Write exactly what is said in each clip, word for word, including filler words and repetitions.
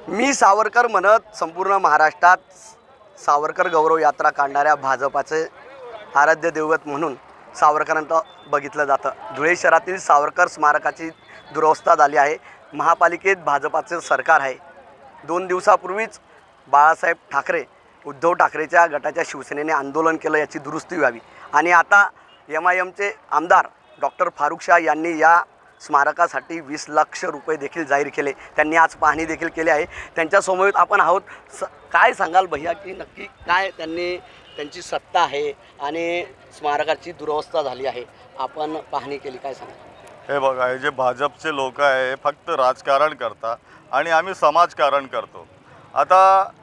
मी सावरकर म्हणत संपूर्ण महाराष्ट्रात सावरकर गौरव यात्रा काढणाऱ्या भाजपाचे आराध्य दैवत म्हणून सावरकरांना बघितलं जातं। धुळे शहरातील सावरकर स्मारकाची दुरवस्था झाली आहे। महापालिकेत भाजपाचे सरकार आहे। दोन दिवसापूर्वीच बाळासाहेब ठाकरे उद्धव ठाकरेच्या गटाच्या शिवसेनेने आंदोलन केलं याची दुरुस्ती व्हावी आणि आता एम आय एमचे आमदार डॉक्टर फारुख शाह यांनी या स्मारकासाठी वीस लाख रुपये देखील जाहीर केले। त्यांनी आज पाहणी देखील केली आहे। त्यांच्या समोर आपण आहोत। स काय सांगाल भैया की नक्की काय त्यांनी त्यांची सत्ता आहे आणि स्मारकाची दुरवस्था झाली आहे, आपण पाहणी केली, काय सांगाल? हे बघा, हे जे भाजपचे लोक आहे फक्त राजकारण करतात आणि आम्ही समाजकारण करतो। आता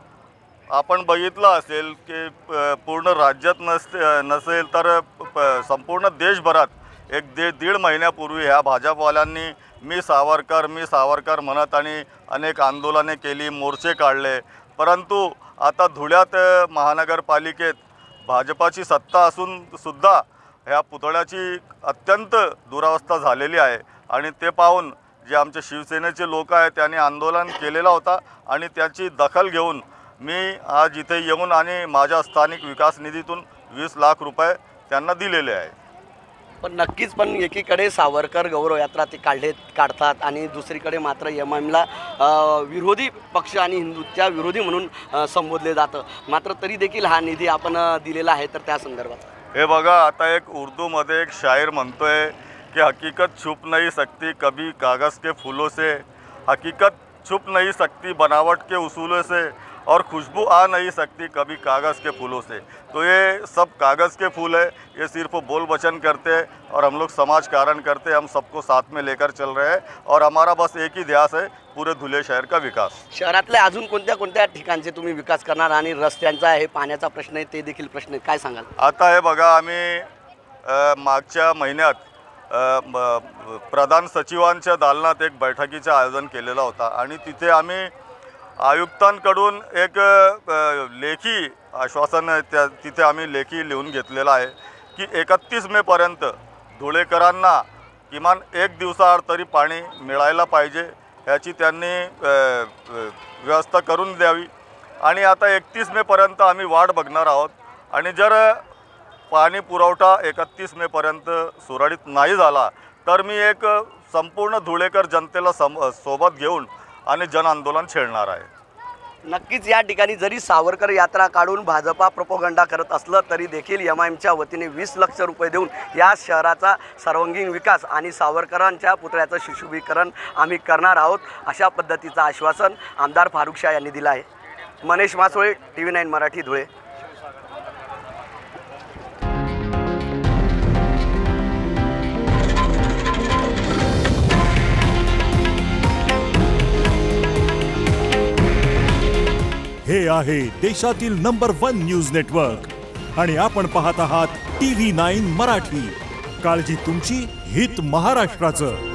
आपण बघितलं असेल की पूर्ण राज्यात नसते नसेल तर संपूर्ण देशभरात एक दीड दीड महिन्यापूर्वी ह्या भाजपवाल्यांनी मी सावरकर मी सावरकर म्हणत आणि अनेक आंदोलने केली, मोर्चे काढले। परंतु आता धुळ्यात महानगरपालिकेत भाजपाची सत्ता असून सुद्धा ह्या पुतळ्याची अत्यंत दुरावस्था झालेली आहे आणि ते पाहून जे आमचे शिवसेनेचे लोक आहेत त्यांनी आंदोलन केलेला होता आणि त्याची दखल घेऊन मी आज इथे येऊन आणि माझ्या स्थानिक विकास निधीतून वीस लाख रुपये त्यांना दिलेले आहे। पण नक्कीच पण एकीकडे सावरकर गौरव यात्रा ते काढले काढतात आणि दुसरीकडे मात्र एम आय एमला विरोधी पक्ष आणि हिंदूच्या विरोधी म्हणून संबोधले जातं। मात्र तरी देखील हा निधी आपण दिलेला आहे, तर त्या संदर्भात हे बघा, आता एक उर्दूमध्ये एक शायर म्हणतोय कि हकीकत छुप नहीं सकती कभी कागज़ के फूलों से, हकीकत छुप नहीं सकती बनावट के उसूलों से और खुशबू आ नहीं सकती कभी कागज़ के फूलों से। तो ये सब कागज़ के फूल है, ये सिर्फ बोल वचन करते हैं और हम लोग समाज कारण करते हैं। हम सबको साथ में लेकर चल रहे हैं और हमारा बस एक ही ध्यास है, पूरे धुळे शहर का विकास। शहरातल्या अजून कोणत्या कोणत्या ठिकाणचे तुम्ही विकास करणार आणि रस्त्यांचा आहे, पाण्याचा प्रश्न आहे, ते देखील प्रश्न आहे, काय सांगाल? आता हे बघा, आम्ही मागच्या महिन्यात प्रधान सचिवांच्या दालनात एक बैठकीचं आयोजन केलेला होता आणि तिथे आम्ही आयुक्तांकडून एक लेखी आश्वासन त्या तिथे आम्ही लेखी लिहून घेतलेला आहे की एकतीस मे पर्यंत धुळेकरांना किमान एक दिवसाआड तरी पाणी मिळायला पाहिजे याची त्यांनी व्यवस्था करून द्यावी। आणि आता एकतीस मे पर्यंत आम्ही वाट बघणार आहोत आणि जर पाणी पुरवठा एकतीस मे पर्यंत सुरळीत नाही झाला तर मी एक संपूर्ण धुळेकर जनतेला सम सोबत घेऊन आणि जन आंदोलन छेडणार आहे। नक्कीच या ठिकाणी जरी सावरकर यात्रा काढून भाजपा प्रोपोगंडा करत असलं तरी देखील एम आय एमच्या वतीने वीस लाख रुपये देऊन या शहराचा सर्वांगीण विकास आणि सावरकरांच्या पुतळ्याचं सुशोभीकरण आम्ही करणार आहोत, अशा पद्धतीचं आश्वासन आमदार फारुख शाह यांनी दिलं आहे। Manish Masole, T V nine Marathi, Dhule. हे आहे देशातील नंबर वन न्यूज नेटवर्क आणि आपण पाहत आहात टी व्ही नाईन मराठी। काळजी तुमची, हित महाराष्ट्राचं।